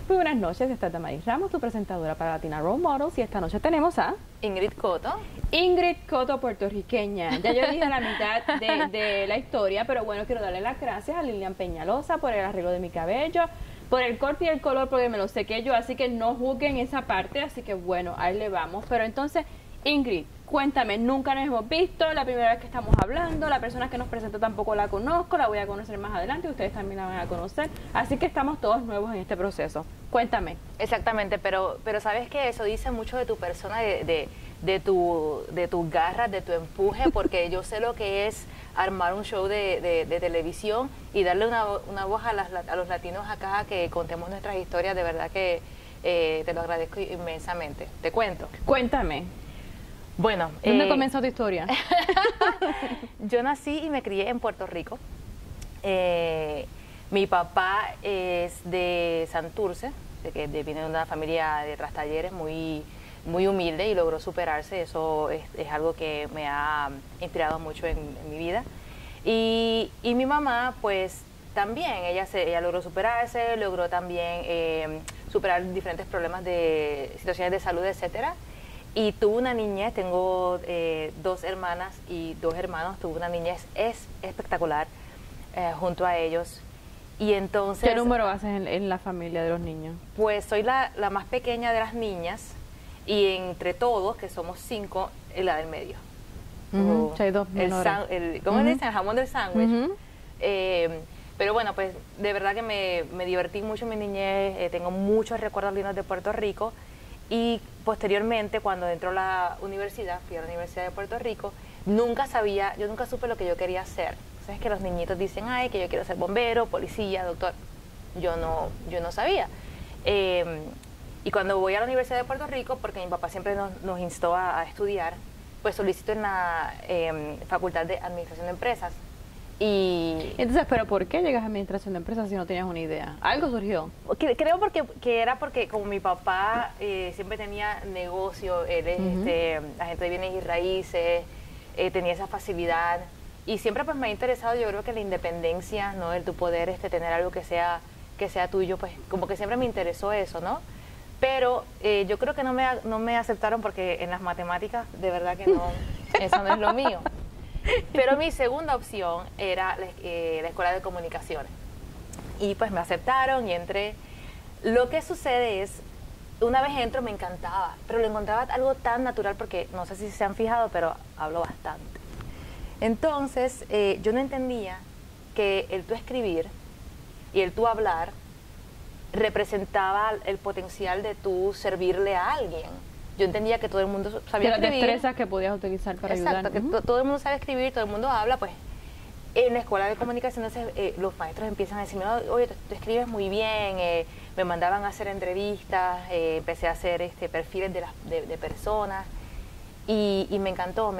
Muy buenas noches, esta es Damaris Ramos, tu presentadora para Latina Role Models, y esta noche tenemos a Ingrid Coto. Ingrid Coto, puertorriqueña. Ya yo dije la mitad de la historia, pero bueno, quiero darle las gracias a Lilian Peñalosa por el arreglo de mi cabello, por el corte y el color, porque me lo sequé yo, así que no juzguen esa parte, así que bueno, ahí le vamos. Pero entonces, Ingrid, cuéntame, nunca nos hemos visto, la primera vez que estamos hablando, la persona que nos presentó tampoco la conozco, la voy a conocer más adelante, ustedes también la van a conocer, así que estamos todos nuevos en este proceso. Cuéntame. Exactamente, pero sabes que eso dice mucho de tu persona, de tus garras, de tu empuje, porque yo sé lo que es armar un show de televisión y darle una voz a los latinos acá, que contemos nuestras historias. De verdad que te lo agradezco inmensamente. Te cuento. Cuéntame. Bueno, ¿Dónde comenzó tu historia? Yo nací y me crié en Puerto Rico. Mi papá es de Santurce, viene de una familia de trastalleres muy humilde y logró superarse. Eso es algo que me ha inspirado mucho en mi vida. Y mi mamá, pues también, ella logró superarse, logró también superar diferentes problemas de situaciones de salud, etcétera. Y tuvo una niñez, tengo 2 hermanas y 2 hermanos, tuvo una niñez espectacular junto a ellos. Y entonces, ¿qué número haces en la familia de los niños? Pues soy la más pequeña de las niñas, y entre todos, que somos 5, la del medio. Hay 2 menores. ¿Cómo le dicen? El jamón del sándwich. Pero bueno, pues de verdad que me divertí mucho en mi niñez, tengo muchos recuerdos lindos de Puerto Rico. Y posteriormente, cuando entró a la universidad, fui a la Universidad de Puerto Rico, yo nunca supe lo que yo quería hacer. Sabes que los niñitos dicen, ay, que yo quiero ser bombero, policía, doctor. Yo no sabía. Y cuando voy a la Universidad de Puerto Rico, porque mi papá siempre nos instó a estudiar, pues solicito en la Facultad de Administración de Empresas. Y entonces, ¿pero por qué llegas a administración de empresas si no tenías una idea? ¿Algo surgió? Creo que era porque como mi papá siempre tenía negocio, él es agente de bienes y raíces, tenía esa facilidad, y siempre pues me ha interesado, yo creo que la independencia, ¿no? El tu poder tener algo que sea tuyo, pues como que siempre me interesó eso, ¿no? Pero yo creo que no me aceptaron porque en las matemáticas de verdad que no, eso no es lo mío. Pero mi segunda opción era la Escuela de Comunicaciones. Y pues me aceptaron y entré. Lo que sucede es, una vez entro me encantaba, pero lo encontraba algo tan natural porque, no sé si se han fijado, pero hablo bastante. Entonces, yo no entendía que el tú escribir y el tú hablar representaba el potencial de tú servirle a alguien. Yo entendía que todo el mundo sabía escribir. Las destrezas que podías utilizar para ayudar. Exacto, que todo el mundo sabe escribir, todo el mundo habla, pues. En la Escuela de Comunicaciones los maestros empiezan a decirme, oye, tú escribes muy bien, me mandaban a hacer entrevistas, empecé a hacer perfiles de personas, y me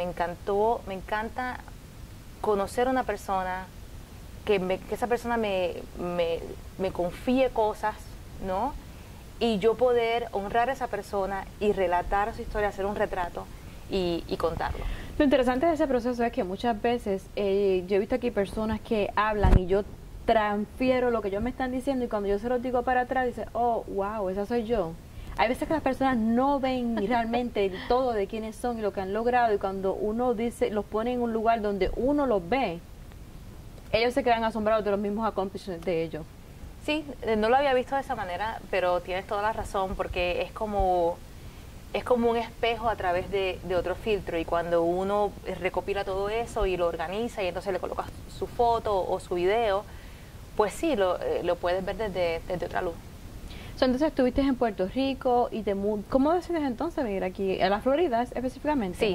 encanta conocer a una persona, que esa persona me confíe cosas, ¿no? Y yo poder honrar a esa persona y relatar su historia, hacer un retrato y contarlo. Lo interesante de ese proceso es que muchas veces yo he visto aquí personas que hablan y yo transfiero lo que ellos me están diciendo, y cuando yo se los digo para atrás, dicen, oh, wow, esa soy yo. Hay veces que las personas no ven realmente todo de quiénes son y lo que han logrado, y cuando uno los pone en un lugar donde uno los ve, ellos se quedan asombrados de los mismos accomplishments de ellos. Sí, no lo había visto de esa manera, pero tienes toda la razón, porque es como un espejo a través de otro filtro, y cuando uno recopila todo eso y lo organiza y entonces le coloca su foto o su video, pues sí, lo puedes ver desde otra luz. Entonces estuviste en Puerto Rico y ¿cómo decides entonces venir aquí a la Florida específicamente? Sí,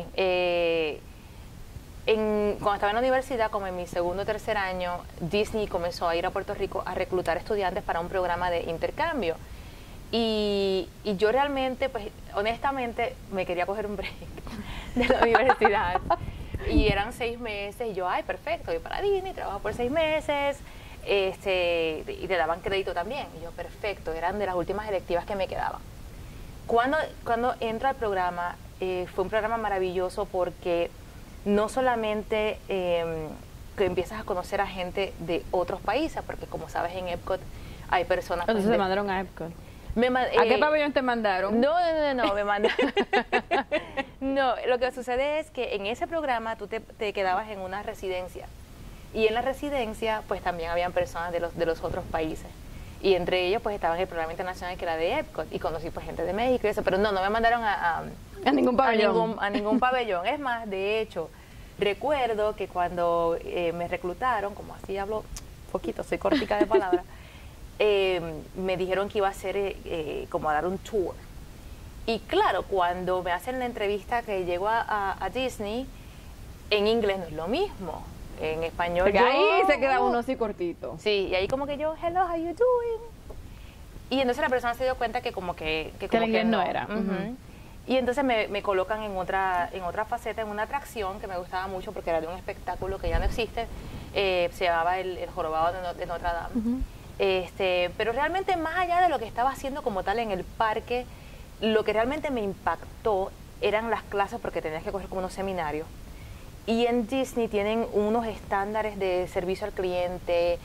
cuando estaba en la universidad, como en mi segundo o tercer año, Disney comenzó a ir a Puerto Rico a reclutar estudiantes para un programa de intercambio. Y yo realmente, pues honestamente, me quería coger un break de la universidad. Y eran 6 meses, y yo, ay, perfecto, voy para Disney, trabajo por 6 meses, y te daban crédito también. Y yo, perfecto, eran de las últimas electivas que me quedaban. Cuando entra al programa, fue un programa maravilloso, porque no solamente que empiezas a conocer a gente de otros países, porque como sabes en Epcot hay personas... Entonces se mandaron a Epcot. ¿A qué pabellón te mandaron? No, me mandaron. No, lo que sucede es que en ese programa tú te quedabas en una residencia. Y en la residencia, pues también habían personas de los otros países. Y entre ellos, pues estaba el programa internacional que era de Epcot. Y conocí pues gente de México y eso. Pero no me mandaron a ningún pabellón. A ningún pabellón. Es más, de hecho, recuerdo que cuando me reclutaron, como así hablo poquito, soy cortica de palabras, me dijeron que iba a hacer como a dar un tour. Y claro, cuando me hacen la entrevista que llego a Disney, en inglés no es lo mismo. En español porque ahí se queda uno así cortito. Sí, y ahí como que yo, hello, how you doing? Y entonces la persona se dio cuenta que como que el inglés no era. Y entonces me colocan en otra faceta, en una atracción que me gustaba mucho porque era de un espectáculo que ya no existe, se llamaba el Jorobado de Notre Dame. Pero realmente más allá de lo que estaba haciendo como tal en el parque, lo que realmente me impactó eran las clases porque tenías que coger como unos seminarios. Y en Disney tienen unos estándares de servicio al cliente,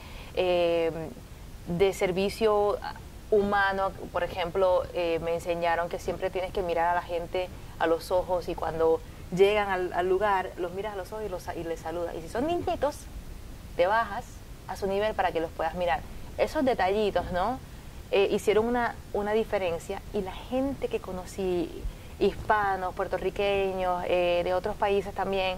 de servicio humano. Por ejemplo, me enseñaron que siempre tienes que mirar a la gente a los ojos y cuando llegan al lugar, los miras a los ojos y les saludas. Y si son niñitos, te bajas a su nivel para que los puedas mirar. Esos detallitos, ¿no? Hicieron una diferencia y la gente que conocí, hispanos, puertorriqueños, de otros países también,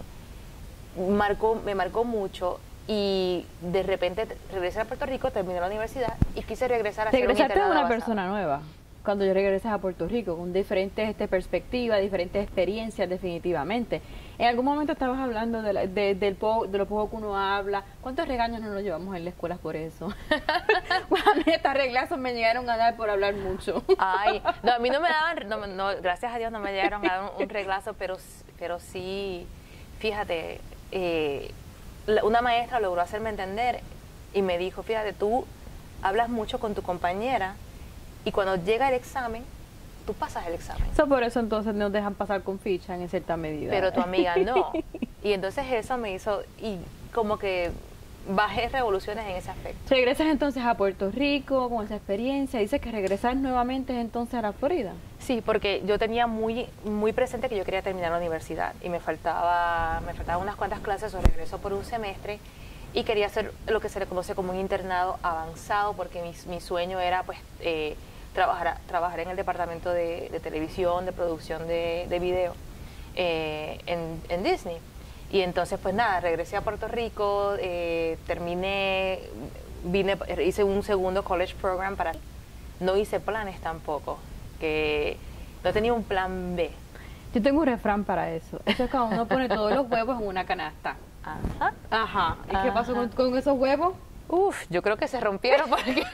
me marcó mucho y de repente regresé a Puerto Rico, terminé la universidad y quise regresar a hacer un internado regresaste una avanzado. persona nueva cuando yo regresé a Puerto Rico, con diferentes perspectivas, diferentes experiencias definitivamente. En algún momento estabas hablando de lo poco que uno habla. ¿Cuántos regaños no nos llevamos en la escuela por eso? Bueno, a mí estas reglazos me llegaron a dar por hablar mucho. Ay, no, a mí no me daban, no, gracias a Dios no me llegaron a dar un reglazo, pero sí, fíjate, una maestra logró hacerme entender y me dijo, fíjate, tú hablas mucho con tu compañera y cuando llega el examen, tú pasas el examen. Por eso entonces nos dejan pasar con ficha en cierta medida. Pero tu amiga no. Y entonces eso me hizo, y como que bajé revoluciones en ese aspecto. ¿Regresas entonces a Puerto Rico con esa experiencia? ¿Dices que regresas nuevamente entonces a la Florida? Sí, porque yo tenía muy presente que yo quería terminar la universidad y me faltaban unas cuantas clases o regreso por un semestre y quería hacer lo que se le conoce como un internado avanzado porque mi sueño era pues trabajar en el departamento de televisión, de producción de video en Disney. Y entonces, pues nada, regresé a Puerto Rico, terminé, hice un segundo college program no hice planes tampoco, que no tenía un plan B. Yo tengo un refrán para eso. Eso es cuando uno pone todos los huevos en una canasta. Ajá. Ajá. ¿Y qué pasó con esos huevos? Uf, yo creo que se rompieron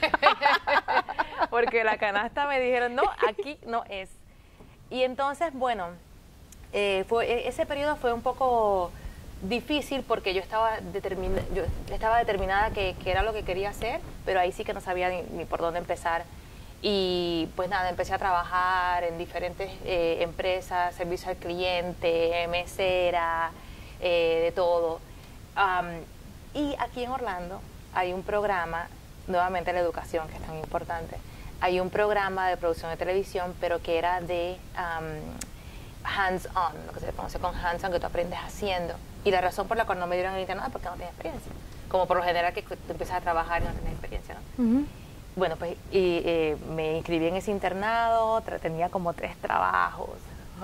porque la canasta me dijeron, no, aquí no es. Y entonces, bueno, ese periodo fue un poco difícil porque yo estaba determinada que era lo que quería hacer, pero ahí sí que no sabía ni por dónde empezar. Y pues nada, empecé a trabajar en diferentes empresas, servicio al cliente, mesera, de todo. Y aquí en Orlando hay un programa, nuevamente la educación que es tan importante, hay un programa de producción de televisión, pero que era de hands-on, lo que se conoce con hands-on, que tú aprendes haciendo. Y la razón por la cual no me dieron el internado es porque no tenía experiencia. Como por lo general que tú empiezas a trabajar y no tienes experiencia, ¿no? Bueno, pues me inscribí en ese internado, tenía como 3 trabajos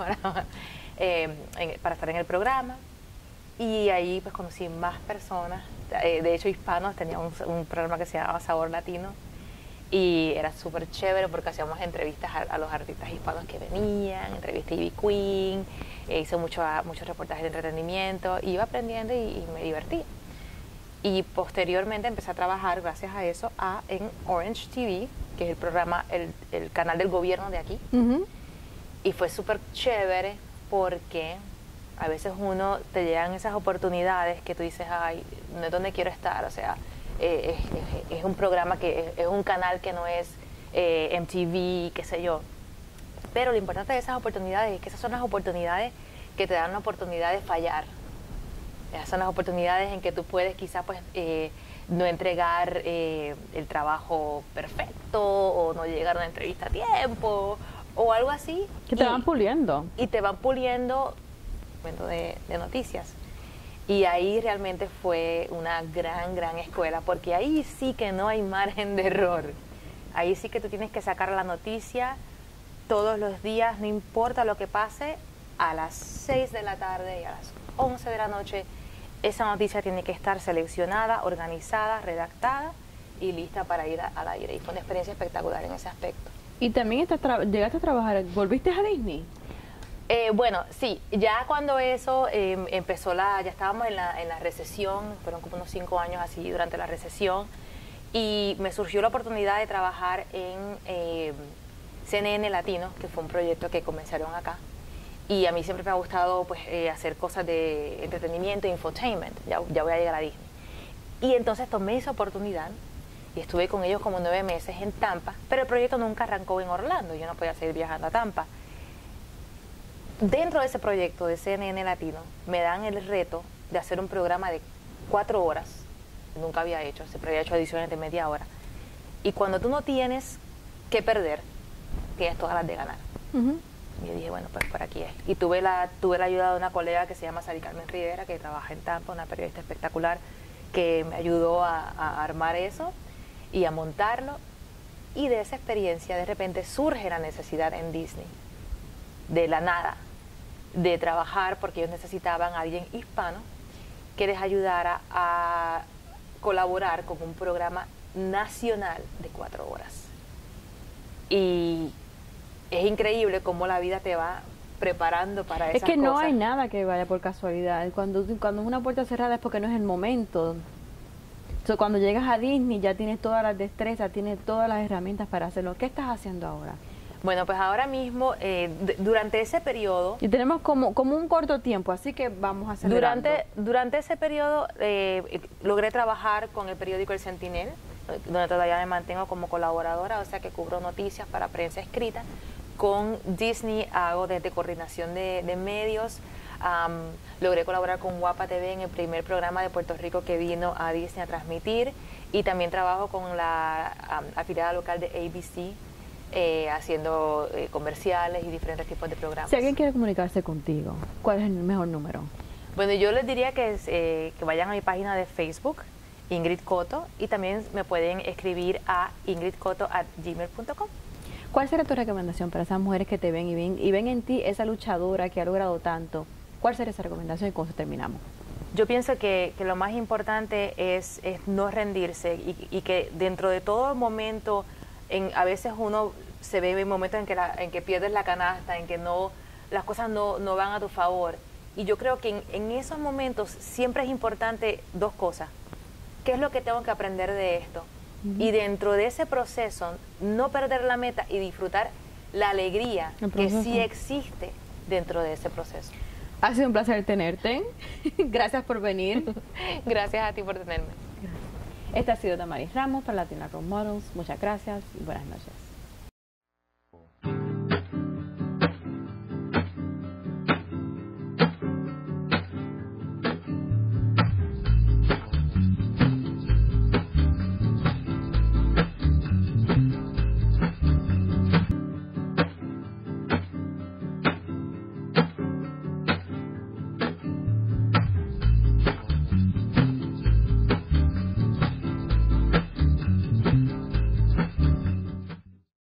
para estar en el programa. Y ahí pues conocí más personas, de hecho hispanos, tenía un programa que se llamaba Sabor Latino y era súper chévere porque hacíamos entrevistas a los artistas hispanos que venían, entrevisté a Ivy Queen, hice muchos reportajes de entretenimiento, iba aprendiendo y me divertí. Y posteriormente empecé a trabajar, gracias a eso, en Orange TV, que es el programa, el canal del gobierno de aquí. Y fue súper chévere porque a veces uno te llegan esas oportunidades que tú dices, ay, no es donde quiero estar, o sea, es un programa es un canal que no es MTV, qué sé yo. Pero lo importante de esas oportunidades es que esas son las oportunidades que te dan la oportunidad de fallar. Esas son las oportunidades en que tú puedes quizás pues no entregar el trabajo perfecto o no llegar a una entrevista a tiempo o algo así. Que te van puliendo. Y te van puliendo de noticias. Y ahí realmente fue una gran escuela, porque ahí sí que no hay margen de error. Ahí sí que tú tienes que sacar la noticia todos los días, no importa lo que pase, a las 6 de la tarde y a las 11 de la noche. Esa noticia tiene que estar seleccionada, organizada, redactada y lista para ir al aire. Y fue una experiencia espectacular en ese aspecto. Y también llegaste a trabajar, ¿volviste a Disney? Bueno, sí, ya cuando eso empezó ya estábamos en la recesión, fueron como unos 5 años así durante la recesión, y me surgió la oportunidad de trabajar en CNN Latino, que fue un proyecto que comenzaron acá. Y a mí siempre me ha gustado pues hacer cosas de entretenimiento, infotainment, ya voy a llegar a Disney. Y entonces tomé esa oportunidad y estuve con ellos como 9 meses en Tampa, pero el proyecto nunca arrancó en Orlando, yo no podía seguir viajando a Tampa. Dentro de ese proyecto de CNN Latino me dan el reto de hacer un programa de 4 horas, nunca había hecho, siempre había hecho ediciones de media hora. Y cuando tú no tienes que perder, tienes todas las de ganar. Y yo dije, bueno, pues por aquí es. Y tuve la ayuda de una colega que se llama Sari Carmen Rivera, que trabaja en Tampa, una periodista espectacular, que me ayudó a armar eso y a montarlo. Y de esa experiencia, de repente, surge la necesidad en Disney, de la nada, de trabajar, porque ellos necesitaban a alguien hispano que les ayudara a colaborar con un programa nacional de 4 horas. Y es increíble cómo la vida te va preparando para esas cosas. Es que no hay nada que vaya por casualidad. Cuando es una puerta cerrada es porque no es el momento. Entonces, cuando llegas a Disney ya tienes todas las destrezas, tienes todas las herramientas para hacerlo. ¿Qué estás haciendo ahora? Bueno, pues ahora mismo, durante ese periodo... Y tenemos como un corto tiempo, así que vamos a hacer. Durante ese periodo logré trabajar con el periódico El Sentinel, donde todavía me mantengo como colaboradora, o sea que cubro noticias para prensa escrita. Con Disney hago desde coordinación de medios. Logré colaborar con Guapa TV en el primer programa de Puerto Rico que vino a Disney a transmitir, y también trabajo con la afiliada local de ABC haciendo comerciales y diferentes tipos de programas. Si alguien quiere comunicarse contigo, ¿cuál es el mejor número? Bueno, yo les diría que vayan a mi página de Facebook, Ingrid Coto, y también me pueden escribir a ingridcoto@gmail.com. ¿Cuál sería tu recomendación para esas mujeres que te ven y ven en ti esa luchadora que ha logrado tanto? ¿Cuál sería esa recomendación y con eso terminamos? Yo pienso que lo más importante es no rendirse y que dentro de todo momento, a veces uno se ve en momentos en que pierdes la canasta, en que las cosas no van a tu favor. Y yo creo que en esos momentos siempre es importante 2 cosas. ¿Qué es lo que tengo que aprender de esto? Y dentro de ese proceso, no perder la meta y disfrutar la alegría que sí existe dentro de ese proceso. Ha sido un placer tenerte. Gracias por venir. Gracias a ti por tenerme. Esta ha sido Damaris Ramos para Latina Role Models. Muchas gracias y buenas noches.